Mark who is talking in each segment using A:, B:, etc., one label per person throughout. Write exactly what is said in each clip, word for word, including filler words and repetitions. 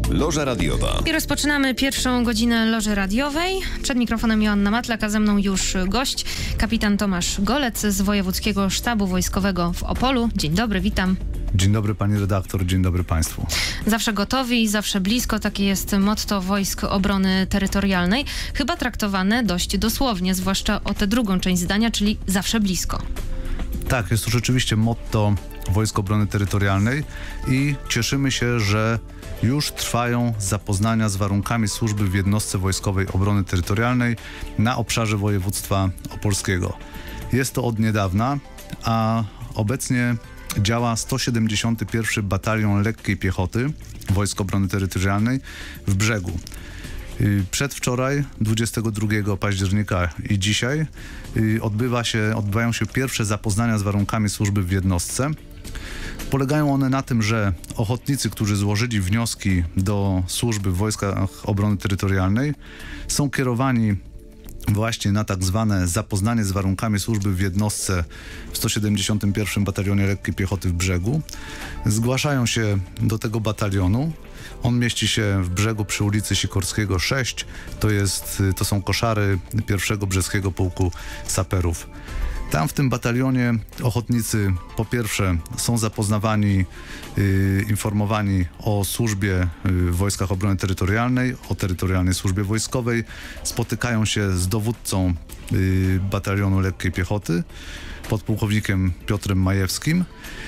A: Loża Radiowa.
B: I rozpoczynamy pierwszą godzinę Loży Radiowej. Przed mikrofonem Joanna Matlak, a ze mną już gość, kapitan Tomasz Golec z Wojewódzkiego Sztabu Wojskowego w Opolu. Dzień dobry, witam.
C: Dzień dobry pani redaktor, dzień dobry państwu.
B: Zawsze gotowi, zawsze blisko, takie jest motto Wojsk Obrony Terytorialnej. Chyba traktowane dość dosłownie, zwłaszcza o tę drugą część zdania, czyli zawsze blisko.
C: Tak, jest to rzeczywiście motto Wojsk Obrony Terytorialnej i cieszymy się, że już trwają zapoznania z warunkami służby w jednostce Wojskowej Obrony Terytorialnej na obszarze województwa opolskiego. Jest to od niedawna, a obecnie działa sto siedemdziesiąty pierwszy Batalion Lekkiej Piechoty Wojsk Obrony Terytorialnej w Brzegu. Przedwczoraj, dwudziestego drugiego października i dzisiaj odbywa się, odbywają się pierwsze zapoznania z warunkami służby w jednostce. Polegają one na tym, że ochotnicy, którzy złożyli wnioski do służby w Wojskach Obrony Terytorialnej, są kierowani właśnie na tak zwane zapoznanie z warunkami służby w jednostce w sto siedemdziesiątym pierwszym Batalionie Lekkiej Piechoty w Brzegu. Zgłaszają się do tego batalionu. On mieści się w Brzegu przy ulicy Sikorskiego sześć. To, jest, to są koszary pierwszego Brzeskiego Pułku Saperów. Tam w tym batalionie ochotnicy po pierwsze są zapoznawani, yy, informowani o służbie yy, w Wojskach Obrony Terytorialnej, o terytorialnej służbie wojskowej, spotykają się z dowódcą yy, batalionu Lekkiej Piechoty, podpułkownikiem Piotrem Majewskim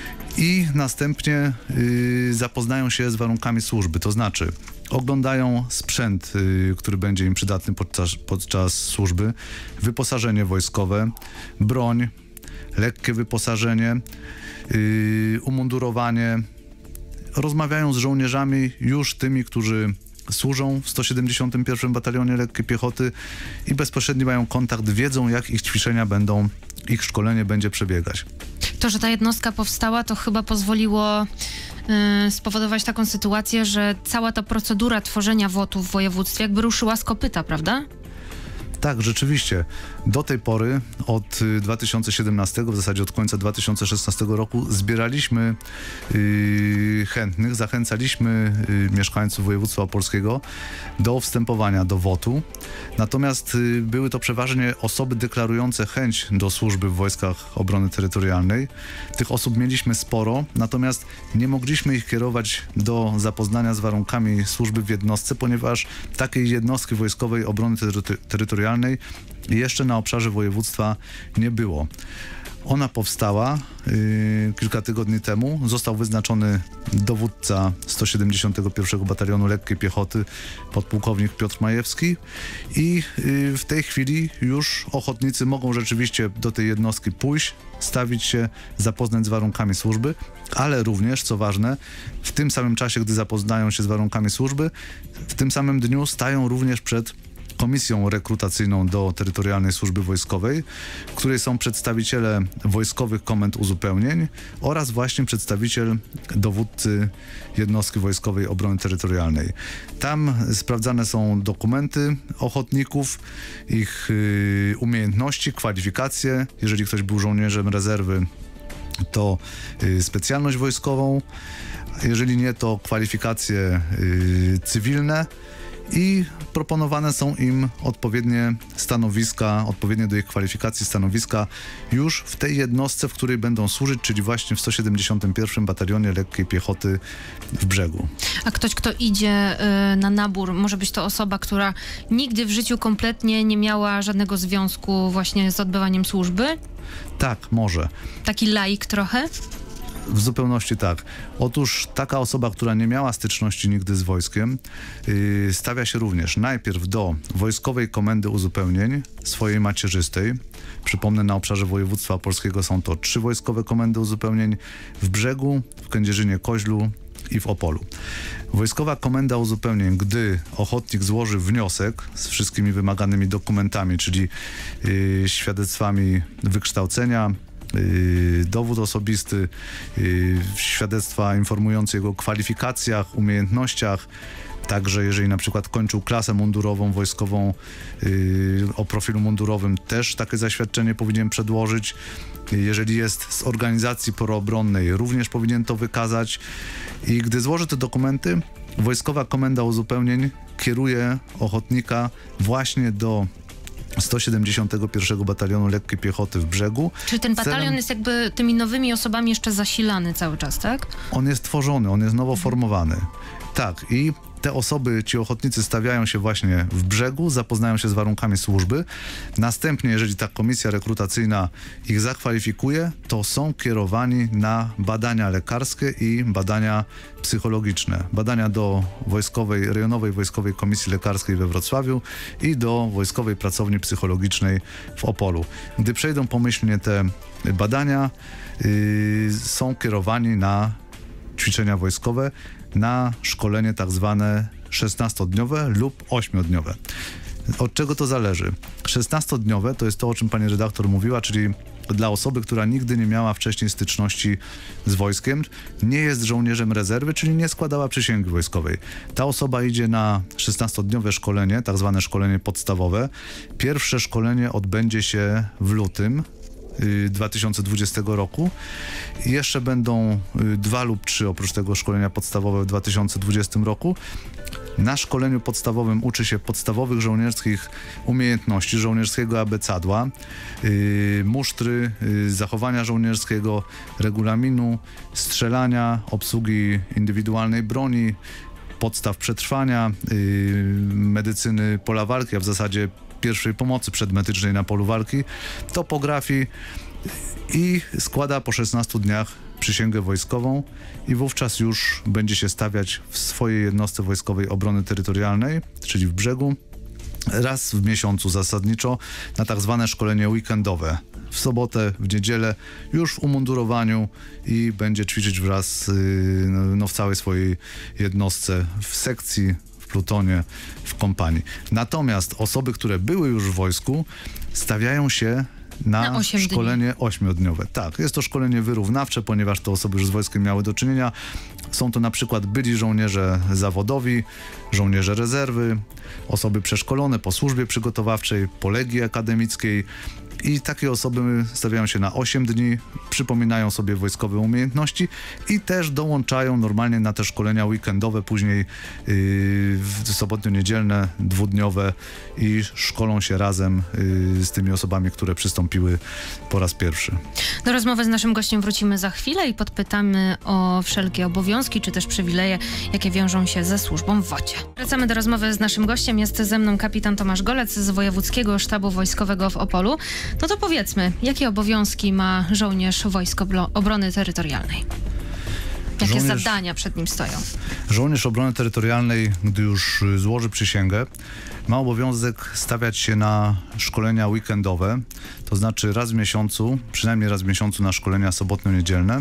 C: i następnie yy, zapoznają się z warunkami służby, to znaczy oglądają sprzęt, y, który będzie im przydatny podczas, podczas służby, wyposażenie wojskowe, broń, lekkie wyposażenie, y, umundurowanie. Rozmawiają z żołnierzami już tymi, którzy służą w sto siedemdziesiątym pierwszym Batalionie Lekkiej Piechoty i bezpośrednio mają kontakt, wiedzą, jak ich ćwiczenia będą, ich szkolenie będzie przebiegać.
B: To, że ta jednostka powstała, to chyba pozwoliło yy, spowodować taką sytuację, że cała ta procedura tworzenia W O T-u w województwie jakby ruszyła z kopyta, prawda?
C: Tak, rzeczywiście. Do tej pory, od dwa tysiące siedemnastego, w zasadzie od końca dwa tysiące szesnastego roku, zbieraliśmy yy, chętnych, zachęcaliśmy yy, mieszkańców województwa opolskiego do wstępowania do W O T-u. Natomiast yy, były to przeważnie osoby deklarujące chęć do służby w Wojskach Obrony Terytorialnej. Tych osób mieliśmy sporo, natomiast nie mogliśmy ich kierować do zapoznania z warunkami służby w jednostce, ponieważ takiej jednostki Wojskowej Obrony Tery- Terytorialnej jeszcze na obszarze województwa nie było. Ona powstała yy, kilka tygodni temu. Został wyznaczony dowódca sto siedemdziesiątego pierwszego Batalionu Lekkiej Piechoty, podpułkownik Piotr Majewski i yy, w tej chwili już ochotnicy mogą rzeczywiście do tej jednostki pójść, stawić się, zapoznać z warunkami służby, ale również, co ważne, w tym samym czasie, gdy zapoznają się z warunkami służby, w tym samym dniu stają również przed komisją rekrutacyjną do Terytorialnej Służby Wojskowej, w której są przedstawiciele wojskowych komend uzupełnień oraz właśnie przedstawiciel dowódcy jednostki Wojskowej Obrony Terytorialnej. Tam sprawdzane są dokumenty ochotników, ich y, umiejętności, kwalifikacje. Jeżeli ktoś był żołnierzem rezerwy, to y, specjalność wojskową. Jeżeli nie, to kwalifikacje y, cywilne. I proponowane są im odpowiednie stanowiska, odpowiednie do ich kwalifikacji stanowiska już w tej jednostce, w której będą służyć, czyli właśnie w sto siedemdziesiątym pierwszym Batalionie Lekkiej Piechoty w Brzegu.
B: A ktoś, kto idzie y, na nabór, może być to osoba, która nigdy w życiu kompletnie nie miała żadnego związku właśnie z odbywaniem służby?
C: Tak, może.
B: Taki laik trochę?
C: W zupełności tak. Otóż taka osoba, która nie miała styczności nigdy z wojskiem, yy, stawia się również najpierw do Wojskowej Komendy Uzupełnień swojej macierzystej. Przypomnę, na obszarze województwa opolskiego są to trzy wojskowe komendy uzupełnień w Brzegu, w Kędzierzynie-Koźlu i w Opolu. Wojskowa Komenda Uzupełnień, gdy ochotnik złoży wniosek z wszystkimi wymaganymi dokumentami, czyli yy, świadectwami wykształcenia, Yy, dowód osobisty, yy, świadectwa informujące o jego kwalifikacjach, umiejętnościach, Także jeżeli na przykład kończył klasę mundurową, wojskową yy, o profilu mundurowym, też takie zaświadczenie powinien przedłożyć. Jeżeli jest z organizacji proobronnej, również powinien to wykazać. I gdy złoży te dokumenty, Wojskowa Komenda Uzupełnień kieruje ochotnika właśnie do sto siedemdziesiątego pierwszego Batalionu Lekkiej Piechoty w Brzegu.
B: Czyli ten batalion
C: celem...
B: jest jakby tymi nowymi osobami jeszcze zasilany cały czas, tak?
C: On jest tworzony, on jest nowo formowany. Tak, i te osoby, ci ochotnicy stawiają się właśnie w Brzegu, zapoznają się z warunkami służby. Następnie, jeżeli ta komisja rekrutacyjna ich zakwalifikuje, to są kierowani na badania lekarskie i badania psychologiczne. Badania do wojskowej, rejonowej Wojskowej Komisji Lekarskiej we Wrocławiu i do Wojskowej Pracowni Psychologicznej w Opolu. Gdy przejdą pomyślnie te badania, yy, są kierowani na ćwiczenia wojskowe, na szkolenie tak zwane szesnastodniowe lub ośmiodniowe. Od czego to zależy? szesnastodniowe to jest to, o czym pani redaktor mówiła, czyli dla osoby, która nigdy nie miała wcześniej styczności z wojskiem, nie jest żołnierzem rezerwy, czyli nie składała przysięgi wojskowej. Ta osoba idzie na szesnastodniowe szkolenie, tak zwane szkolenie podstawowe. Pierwsze szkolenie odbędzie się w lutym dwa tysiące dwudziestego roku. I jeszcze będą dwa lub trzy oprócz tego szkolenia podstawowe w dwa tysiące dwudziestym roku. Na szkoleniu podstawowym uczy się podstawowych żołnierskich umiejętności, żołnierskiego abecadła, yy, musztry, yy, zachowania żołnierskiego, regulaminu, strzelania, obsługi indywidualnej broni, podstaw przetrwania, yy, medycyny pola walki, a w zasadzie pierwszej pomocy przedmedycznej na polu walki, topografii i składa po szesnastu dniach przysięgę wojskową i wówczas już będzie się stawiać w swojej jednostce wojskowej obrony terytorialnej, czyli w Brzegu, raz w miesiącu zasadniczo na tak zwane szkolenie weekendowe. W sobotę, w niedzielę, już w umundurowaniu i będzie ćwiczyć wraz no, w całej swojej jednostce, w sekcji, w plutonie, w kompanii. Natomiast osoby, które były już w wojsku, stawiają się na, na szkolenie ośmiodniowe. Tak, jest to szkolenie wyrównawcze, ponieważ te osoby już z wojskiem miały do czynienia. Są to na przykład byli żołnierze zawodowi, żołnierze rezerwy, osoby przeszkolone po służbie przygotowawczej, po legii akademickiej. I takie osoby stawiają się na osiem dni, przypominają sobie wojskowe umiejętności i też dołączają normalnie na te szkolenia weekendowe, później yy, sobotnio-niedzielne, dwudniowe i szkolą się razem yy, z tymi osobami, które przystąpiły po raz pierwszy.
B: Do rozmowy z naszym gościem wrócimy za chwilę i podpytamy o wszelkie obowiązki czy też przywileje, jakie wiążą się ze służbą w wocie. Wracamy do rozmowy z naszym gościem. Jest ze mną kapitan Tomasz Golec z Wojewódzkiego Sztabu Wojskowego w Opolu. No to powiedzmy, jakie obowiązki ma żołnierz Wojsk Obrony Terytorialnej? Jakie żołnierz, zadania przed nim stoją?
C: Żołnierz Obrony Terytorialnej, gdy już złoży przysięgę, ma obowiązek stawiać się na szkolenia weekendowe, to znaczy raz w miesiącu, przynajmniej raz w miesiącu na szkolenia sobotnio-niedzielne.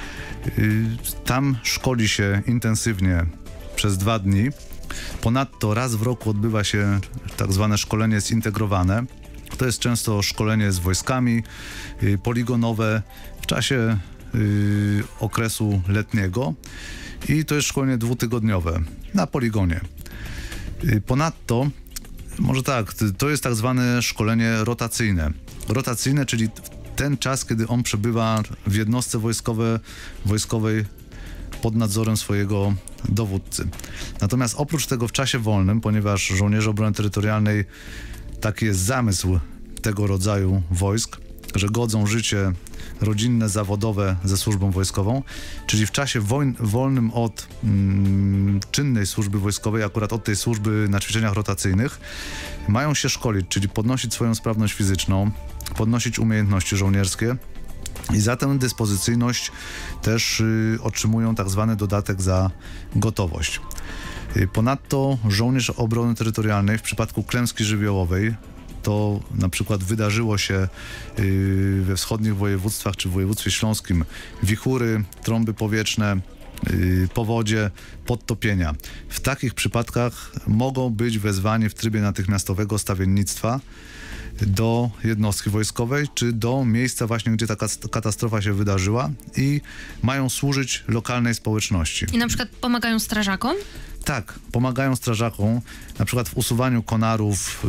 C: Tam szkoli się intensywnie przez dwa dni. Ponadto raz w roku odbywa się tak zwane szkolenie zintegrowane. To jest często szkolenie z wojskami, y, poligonowe w czasie y, okresu letniego i to jest szkolenie dwutygodniowe na poligonie. Y, ponadto, może tak, to jest tak zwane szkolenie rotacyjne. Rotacyjne, czyli ten czas, kiedy on przebywa w jednostce wojskowe, wojskowej pod nadzorem swojego dowódcy. Natomiast oprócz tego w czasie wolnym, ponieważ żołnierze obrony terytorialnej, taki jest zamysł tego rodzaju wojsk, że godzą życie rodzinne, zawodowe ze służbą wojskową, czyli w czasie wojn, wolnym od mm, czynnej służby wojskowej, akurat od tej służby na ćwiczeniach rotacyjnych, mają się szkolić, czyli podnosić swoją sprawność fizyczną, podnosić umiejętności żołnierskie i za tę dyspozycyjność też y, otrzymują tak zwany dodatek za gotowość. Y, ponadto żołnierz obrony terytorialnej w przypadku klęski żywiołowej, to na przykład wydarzyło się y, we wschodnich województwach czy w województwie śląskim, wichury, trąby powietrzne, y, powodzie, podtopienia. W takich przypadkach mogą być wezwani w trybie natychmiastowego stawiennictwa do jednostki wojskowej, czy do miejsca właśnie, gdzie taka katastrofa się wydarzyła i mają służyć lokalnej społeczności.
B: I na przykład pomagają strażakom?
C: Tak, pomagają strażakom, na przykład w usuwaniu konarów.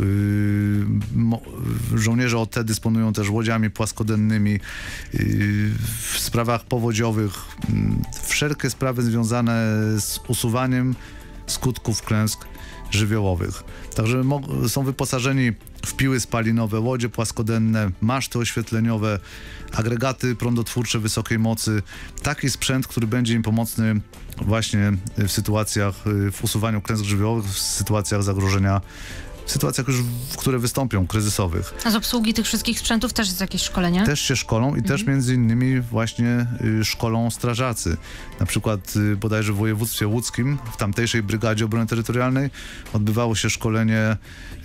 C: Yy, żołnierze O T dysponują też łodziami płaskodennymi, yy, w sprawach powodziowych, yy, wszelkie sprawy związane z usuwaniem skutków klęsk żywiołowych. Także są wyposażeni w piły spalinowe, łodzie płaskodenne, maszty oświetleniowe, agregaty prądotwórcze wysokiej mocy. Taki sprzęt, który będzie im pomocny właśnie w sytuacjach, w usuwaniu klęsk żywiołowych, w sytuacjach zagrożenia, w sytuacjach już, które wystąpią, kryzysowych.
B: A z obsługi tych wszystkich sprzętów też jest jakieś szkolenie?
C: Też się szkolą i mhm. też między innymi właśnie y, szkolą strażacy. Na przykład y, bodajże w województwie łódzkim, w tamtejszej Brygadzie Obrony Terytorialnej odbywało się szkolenie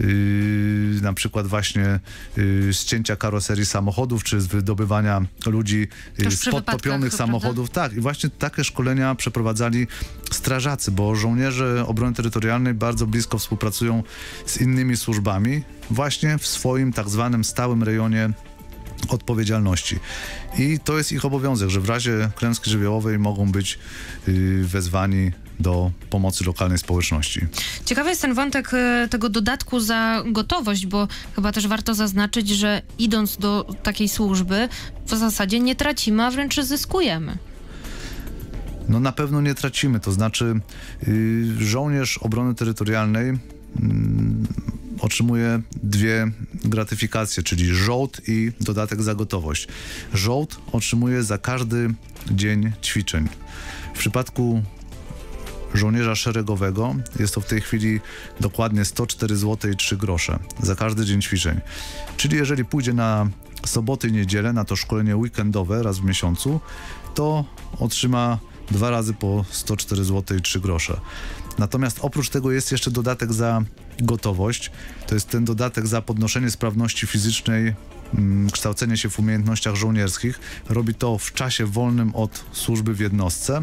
C: y, na przykład właśnie y, ścięcia karoserii samochodów, czy z wydobywania ludzi y, z podtopionych samochodów. Prawda? Tak, i właśnie takie szkolenia przeprowadzali strażacy, bo żołnierze Obrony Terytorialnej bardzo blisko współpracują z innymi służbami właśnie w swoim tak zwanym stałym rejonie odpowiedzialności. I to jest ich obowiązek, że w razie klęski żywiołowej mogą być yy, wezwani do pomocy lokalnej społeczności.
B: Ciekawy jest ten wątek y, tego dodatku za gotowość, bo chyba też warto zaznaczyć, że idąc do takiej służby w zasadzie nie tracimy, a wręcz zyskujemy.
C: No na pewno nie tracimy, to znaczy yy, żołnierz Obrony Terytorialnej yy, otrzymuje dwie gratyfikacje, czyli żołd i dodatek za gotowość. Żołd otrzymuje za każdy dzień ćwiczeń. W przypadku żołnierza szeregowego jest to w tej chwili dokładnie sto cztery złote i trzy grosze za każdy dzień ćwiczeń. Czyli jeżeli pójdzie na soboty i niedzielę, na to szkolenie weekendowe raz w miesiącu, to otrzyma dwa razy po sto cztery złote i trzy grosze. Natomiast oprócz tego jest jeszcze dodatek za gotowość. To jest ten dodatek za podnoszenie sprawności fizycznej, mm, kształcenie się w umiejętnościach żołnierskich. Robi to w czasie wolnym od służby w jednostce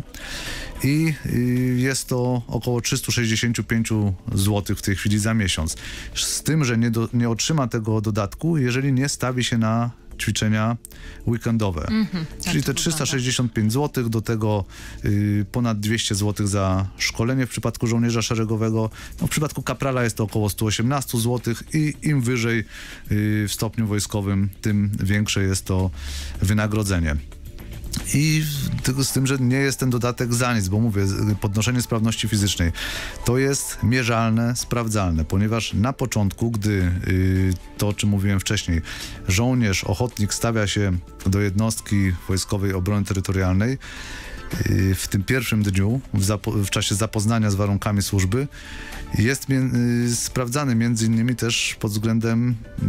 C: i y, jest to około trzysta sześćdziesiąt pięć złotych w tej chwili za miesiąc. Z tym, że nie, do, nie otrzyma tego dodatku, jeżeli nie stawi się na ćwiczenia weekendowe. Mm-hmm, czyli te trzysta sześćdziesiąt pięć złotych, do tego y, ponad dwieście złotych za szkolenie w przypadku żołnierza szeregowego. No, w przypadku kaprala jest to około sto osiemnaście złotych i im wyżej y, w stopniu wojskowym, tym większe jest to wynagrodzenie. I tylko z tym, że nie jest ten dodatek za nic, bo mówię, podnoszenie sprawności fizycznej to jest mierzalne, sprawdzalne, ponieważ na początku, gdy y, to, o czym mówiłem wcześniej, żołnierz, ochotnik stawia się do jednostki Wojskowej Obrony Terytorialnej, y, w tym pierwszym dniu, w, zapo- w czasie zapoznania z warunkami służby, jest y, sprawdzany między innymi też pod względem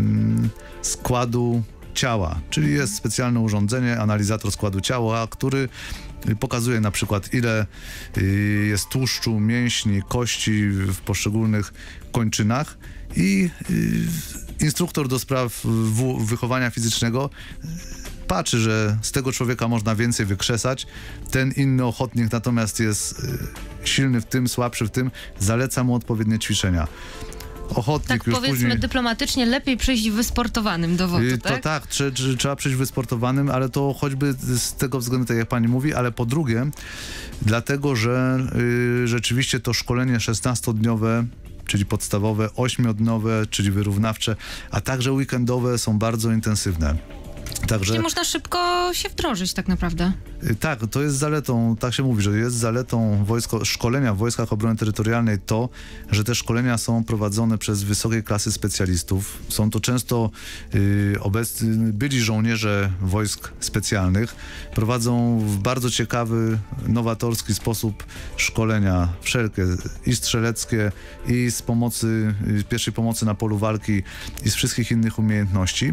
C: y, składu ciała, czyli jest specjalne urządzenie, analizator składu ciała, który pokazuje na przykład, ile jest tłuszczu, mięśni, kości w poszczególnych kończynach i instruktor do spraw wychowania fizycznego patrzy, że z tego człowieka można więcej wykrzesać, ten inny ochotnik natomiast jest silny w tym, słabszy w tym, zaleca mu odpowiednie ćwiczenia. Ochotnik
B: tak
C: już
B: powiedzmy
C: później...
B: dyplomatycznie, lepiej przyjść wysportowanym do wody,
C: to
B: tak?
C: tak, trze, trze, trzeba przyjść wysportowanym, ale to choćby z tego względu, tak jak pani mówi, ale po drugie, dlatego, że y, rzeczywiście to szkolenie szesnastodniowe, czyli podstawowe, ośmiodniowe, czyli wyrównawcze, a także weekendowe są bardzo intensywne. Także,
B: czyli można szybko się wdrożyć tak naprawdę.
C: Tak, to jest zaletą, tak się mówi, że jest zaletą wojsko, szkolenia w Wojskach Obrony Terytorialnej to, że te szkolenia są prowadzone przez wysokiej klasy specjalistów. Są to często y, obecni, byli żołnierze wojsk specjalnych. Prowadzą w bardzo ciekawy, nowatorski sposób szkolenia wszelkie, i strzeleckie, i z pomocy, y, pierwszej pomocy na polu walki, i z wszystkich innych umiejętności.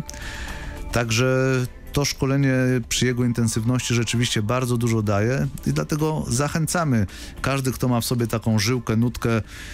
C: Także to szkolenie przy jego intensywności rzeczywiście bardzo dużo daje i dlatego zachęcamy każdy, kto ma w sobie taką żyłkę, nutkę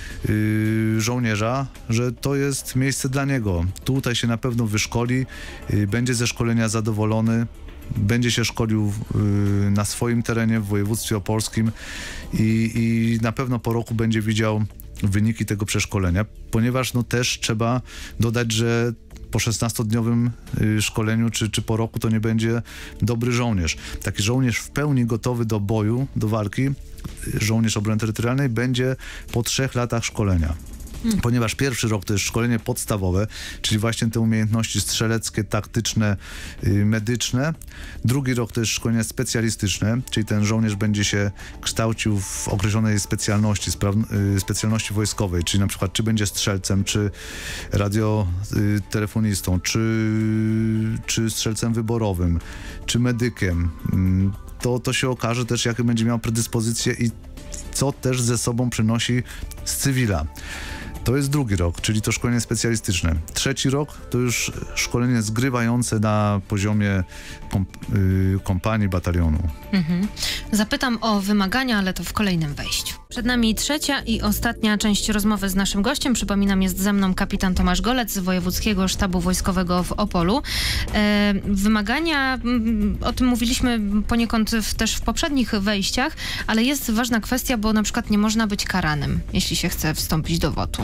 C: yy, żołnierza, że to jest miejsce dla niego. Tutaj się na pewno wyszkoli, yy, będzie ze szkolenia zadowolony, będzie się szkolił yy, na swoim terenie w województwie opolskim i, i na pewno po roku będzie widział wyniki tego przeszkolenia, ponieważ no też trzeba dodać, że po szesnastodniowym y, szkoleniu czy, czy po roku to nie będzie dobry żołnierz. Taki żołnierz w pełni gotowy do boju, do walki, y, żołnierz obrony terytorialnej będzie po trzech latach szkolenia. Hmm. Ponieważ pierwszy rok to jest szkolenie podstawowe, czyli właśnie te umiejętności strzeleckie, taktyczne, yy, medyczne. Drugi rok to jest szkolenie specjalistyczne, czyli ten żołnierz będzie się kształcił w określonej specjalności, yy, specjalności wojskowej, czyli na przykład czy będzie strzelcem, czy radiotelefonistą, yy, czy, czy strzelcem wyborowym, czy medykiem. Yy, to, to się okaże też, jakie będzie miał predyspozycje i co też ze sobą przynosi z cywila. To jest drugi rok, czyli to szkolenie specjalistyczne. Trzeci rok to już szkolenie zgrywające na poziomie komp yy, kompanii, batalionu.
B: Mhm. Zapytam o wymagania, ale to w kolejnym wejściu. Przed nami trzecia i ostatnia część rozmowy z naszym gościem. Przypominam, jest ze mną kapitan Tomasz Golec z Wojewódzkiego Sztabu Wojskowego w Opolu. E, wymagania, o tym mówiliśmy poniekąd w, też w poprzednich wejściach, ale jest ważna kwestia, bo na przykład nie można być karanym, jeśli się chce wstąpić do wotu.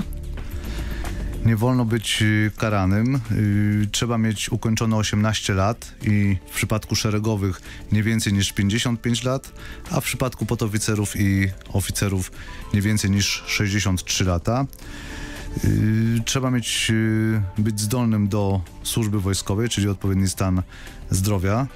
C: Nie wolno być karanym. Yy, trzeba mieć ukończone osiemnaście lat i w przypadku szeregowych nie więcej niż pięćdziesiąt pięć lat, a w przypadku podoficerów i oficerów nie więcej niż sześćdziesiąt trzy lata. Yy, trzeba mieć, yy, być zdolnym do służby wojskowej, czyli odpowiedni stan zdrowia.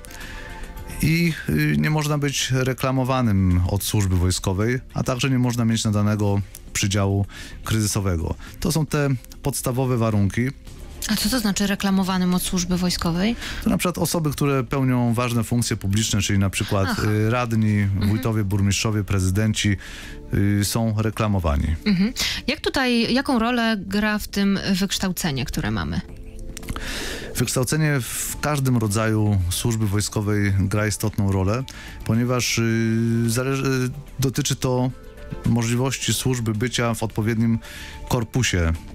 C: I yy, nie można być reklamowanym od służby wojskowej, a także nie można mieć nadanego przydziału kryzysowego. To są te podstawowe warunki.
B: A co to znaczy reklamowanym od służby wojskowej?
C: To na przykład osoby, które pełnią ważne funkcje publiczne, czyli na przykład Aha. radni, mhm. wójtowie, burmistrzowie, prezydenci y, są reklamowani.
B: Mhm. Jak tutaj, jaką rolę gra w tym wykształcenie, które mamy?
C: Wykształcenie w każdym rodzaju służby wojskowej gra istotną rolę, ponieważ y, zależy, dotyczy to możliwości służby bycia w odpowiednim korpusie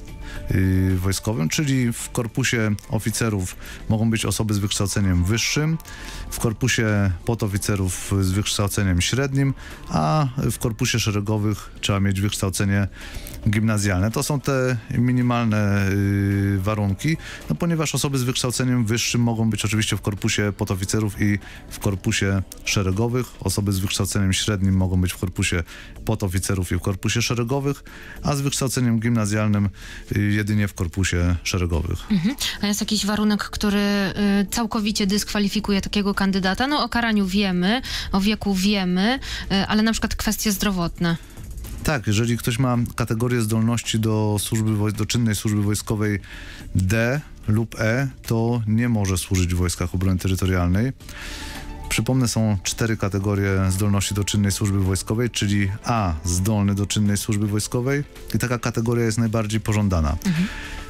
C: yy, wojskowym, czyli w korpusie oficerów mogą być osoby z wykształceniem wyższym, w korpusie podoficerów z wykształceniem średnim, a w korpusie szeregowych trzeba mieć wykształcenie gimnazjalne. To są te minimalne yy, warunki, no, ponieważ osoby z wykształceniem wyższym mogą być oczywiście w korpusie podoficerów i w korpusie szeregowych. Osoby z wykształceniem średnim mogą być w korpusie podoficerów i w korpusie szeregowych, a z wykształceniem gimnazjalnym yy, jedynie w korpusie szeregowych.
B: Mhm. A jest jakiś warunek, który y, całkowicie dyskwalifikuje takiego kandydata? No o karaniu wiemy, o wieku wiemy, y, ale na przykład kwestie zdrowotne.
C: Tak, jeżeli ktoś ma kategorię zdolności do służby, do czynnej służby wojskowej D lub E, to nie może służyć w Wojskach Obrony Terytorialnej. Przypomnę, są cztery kategorie zdolności do czynnej służby wojskowej, czyli A, zdolny do czynnej służby wojskowej i taka kategoria jest najbardziej pożądana. Mhm.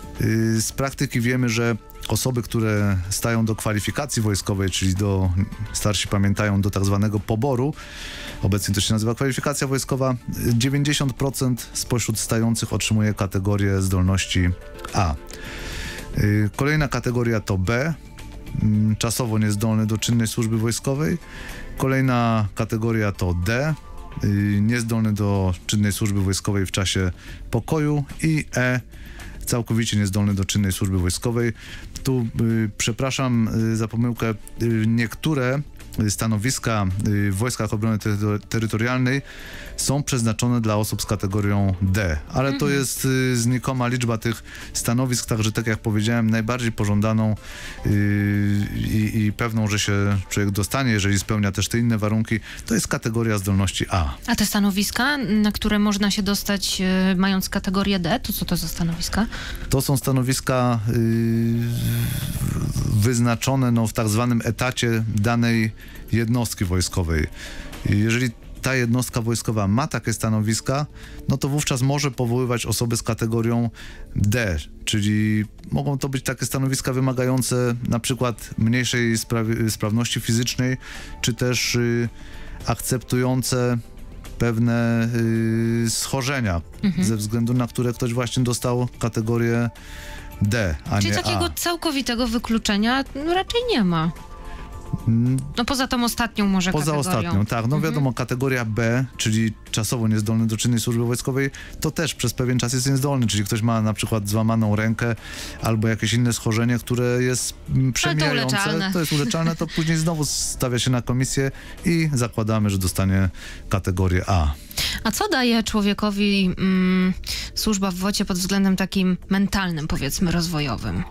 C: Z praktyki wiemy, że osoby, które stają do kwalifikacji wojskowej, czyli do, starsi pamiętają, do tak zwanego poboru, obecnie to się nazywa kwalifikacja wojskowa, dziewięćdziesiąt procent spośród stających otrzymuje kategorię zdolności A. Kolejna kategoria to B, czasowo niezdolny do czynnej służby wojskowej. Kolejna kategoria to D, niezdolny do czynnej służby wojskowej w czasie pokoju i E, całkowicie niezdolny do czynnej służby wojskowej. Tu y, przepraszam y, za pomyłkę, y, niektóre stanowiska y, w Wojskach Obrony Tery- Terytorialnej są przeznaczone dla osób z kategorią D, ale mhm. to jest y, znikoma liczba tych stanowisk, także tak jak powiedziałem, najbardziej pożądaną y, i, i pewną, że się człowiek dostanie, jeżeli spełnia też te inne warunki, to jest kategoria zdolności A.
B: A te stanowiska, na które można się dostać y, mając kategorię D, to co to za stanowiska?
C: To są stanowiska y, wyznaczone no, w tak zwanym etacie danej jednostki wojskowej. Jeżeli ta jednostka wojskowa ma takie stanowiska, no to wówczas może powoływać osoby z kategorią D, czyli mogą to być takie stanowiska wymagające na przykład mniejszej spra- sprawności fizycznej, czy też y, akceptujące pewne y, schorzenia, mhm. ze względu na które ktoś właśnie dostał kategorię D, a
B: Czyli
C: nie
B: takiego
C: A.
B: całkowitego wykluczenia no, raczej nie ma. No poza tą ostatnią może
C: Poza
B: kategorią.
C: ostatnią, tak. No wiadomo, mhm. kategoria B, czyli czasowo niezdolny do czynnej służby wojskowej, to też przez pewien czas jest niezdolny, czyli ktoś ma na przykład złamaną rękę albo jakieś inne schorzenie, które jest przemijające,
B: to, uleczalne.
C: to jest uleczalne, to później znowu stawia się na komisję i zakładamy, że dostanie kategorię A.
B: A co daje człowiekowi mm, służba w wocie pod względem takim mentalnym, powiedzmy, rozwojowym?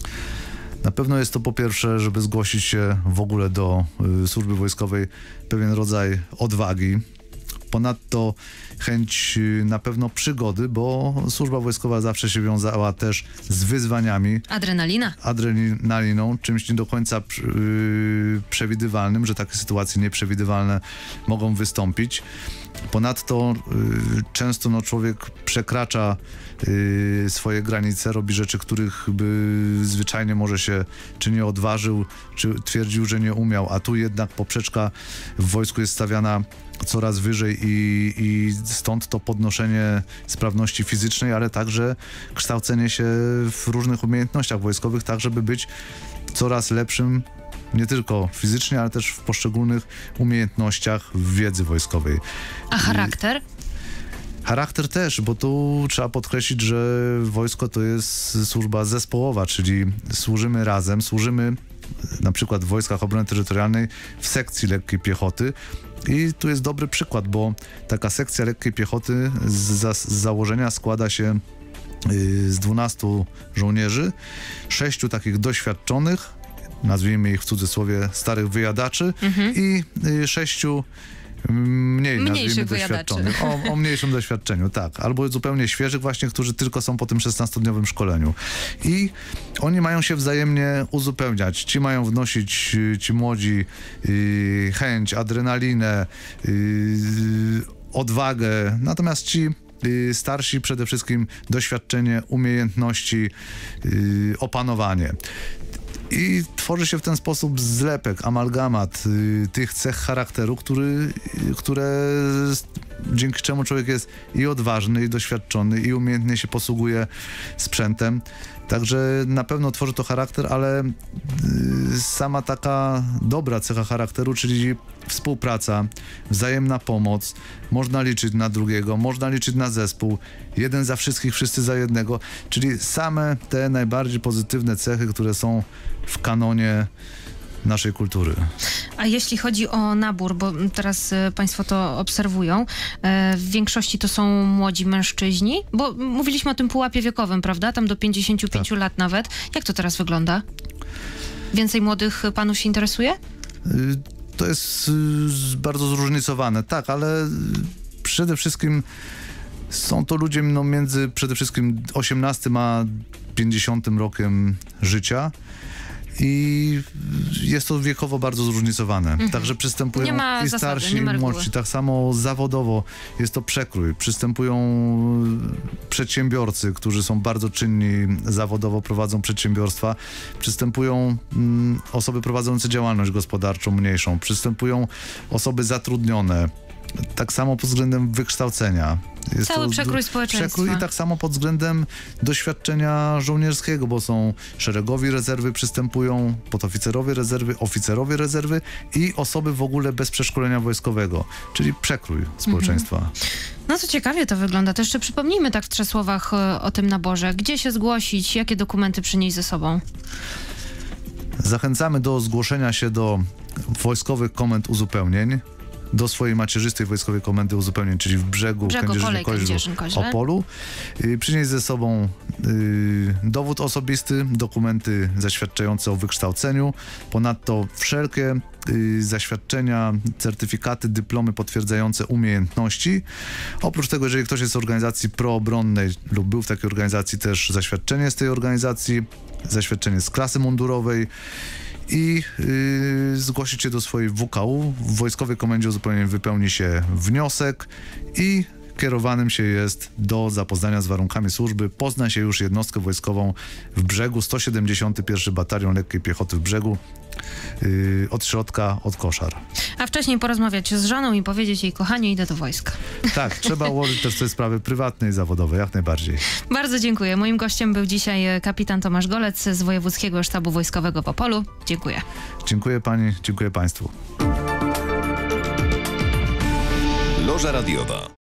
C: Na pewno jest to po pierwsze, żeby zgłosić się w ogóle do y, służby wojskowej, pewien rodzaj odwagi. Ponadto chęć y, na pewno przygody, bo służba wojskowa zawsze się wiązała też z wyzwaniami.
B: Adrenalina.
C: Adrenaliną, czymś nie do końca y, przewidywalnym, że takie sytuacje nieprzewidywalne mogą wystąpić. Ponadto y, często no, człowiek przekracza y, swoje granice, robi rzeczy, których by zwyczajnie może się czy nie odważył, czy twierdził, że nie umiał, a tu jednak poprzeczka w wojsku jest stawiana coraz wyżej i, i stąd to podnoszenie sprawności fizycznej, ale także kształcenie się w różnych umiejętnościach wojskowych, tak żeby być coraz lepszym nie tylko fizycznie, ale też w poszczególnych umiejętnościach w wiedzy wojskowej.
B: A charakter?
C: Charakter też, bo tu trzeba podkreślić, że wojsko to jest służba zespołowa, czyli służymy razem, służymy na przykład w Wojskach Obrony Terytorialnej w sekcji lekkiej piechoty. I tu jest dobry przykład, bo taka sekcja lekkiej piechoty z, za, z założenia składa się y, z dwunastu żołnierzy, sześciu takich doświadczonych, nazwijmy ich w cudzysłowie starych wyjadaczy, mhm. i y, sześciu mniej, nazwijmy, doświadczonych. O, o mniejszym doświadczeniu, tak. Albo zupełnie świeżych właśnie, którzy tylko są po tym szesnastodniowym szkoleniu. I oni mają się wzajemnie uzupełniać. Ci mają wnosić, ci młodzi, yy, chęć, adrenalinę, yy, odwagę. Natomiast ci yy, starsi przede wszystkim doświadczenie, umiejętności, yy, opanowanie. I tworzy się w ten sposób zlepek, amalgamat y, tych cech charakteru, który, y, które dzięki czemu człowiek jest i odważny, i doświadczony, i umiejętnie się posługuje sprzętem. Także na pewno tworzy to charakter, ale y, sama taka dobra cecha charakteru, czyli współpraca, wzajemna pomoc, można liczyć na drugiego, można liczyć na zespół, jeden za wszystkich, wszyscy za jednego, czyli same te najbardziej pozytywne cechy, które są w kanonie naszej kultury.
B: A jeśli chodzi o nabór, bo teraz y, państwo to obserwują, y, w większości to są młodzi mężczyźni, bo mówiliśmy o tym pułapie wiekowym, prawda? Tam do pięćdziesięciu pięciu tak. lat nawet. Jak to teraz wygląda? Więcej młodych panów się interesuje?
C: Y To jest y, bardzo zróżnicowane, tak, ale y, przede wszystkim są to ludzie no, między przede wszystkim osiemnastym a pięćdziesiątym rokiem życia i jest to wiekowo bardzo zróżnicowane. Mhm. Także przystępują
B: nie ma
C: i
B: zasady,
C: starsi,
B: nie ma
C: i młodsi. Tak samo zawodowo jest to przekrój. Przystępują przedsiębiorcy, którzy są bardzo czynni zawodowo, prowadzą przedsiębiorstwa. Przystępują mm, osoby prowadzące działalność gospodarczą mniejszą. Przystępują osoby zatrudnione. Tak samo pod względem wykształcenia. Jest
B: Cały
C: to
B: przekrój społeczeństwa.
C: Przekrój i tak samo pod względem doświadczenia żołnierskiego, bo są szeregowi rezerwy, przystępują podoficerowie rezerwy, oficerowie rezerwy i osoby w ogóle bez przeszkolenia wojskowego, czyli przekrój społeczeństwa. Mhm.
B: No co ciekawie to wygląda. To jeszcze przypomnijmy tak w trzech słowach o, o tym naborze. Gdzie się zgłosić? Jakie dokumenty przynieść ze sobą?
C: Zachęcamy do zgłoszenia się do wojskowych komend uzupełnień, do swojej macierzystej wojskowej komendy uzupełnień, czyli w Brzegu,
B: Brzegu
C: Kędzierzyn, Koźlu, Opolu. Y, przynieść ze sobą y, dowód osobisty, dokumenty zaświadczające o wykształceniu, ponadto wszelkie y, zaświadczenia, certyfikaty, dyplomy potwierdzające umiejętności. Oprócz tego, jeżeli ktoś jest z organizacji proobronnej lub był w takiej organizacji, też zaświadczenie z tej organizacji, zaświadczenie z klasy mundurowej, i yy, zgłosić się do swojej W K U. W Wojskowej Komendzie Uzupełnień wypełni się wniosek i kierowanym się jest do zapoznania z warunkami służby. Pozna się już jednostkę wojskową w Brzegu, sto siedemdziesiąty pierwszy Batalion Lekkiej Piechoty w Brzegu, yy, od środka, od Koszar.
B: A wcześniej porozmawiać z żoną i powiedzieć jej: kochanie, idę do wojska.
C: Tak, trzeba ułożyć też te sprawy prywatne i zawodowe, jak najbardziej.
B: Bardzo dziękuję. Moim gościem był dzisiaj kapitan Tomasz Golec z Wojewódzkiego Sztabu Wojskowego w Opolu. Dziękuję.
C: Dziękuję pani, dziękuję państwu.
A: Loża radiowa.